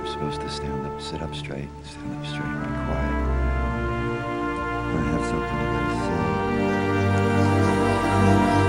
I'm supposed to stand up, sit up straight, stand up straight, be quiet. I have something I gotta say.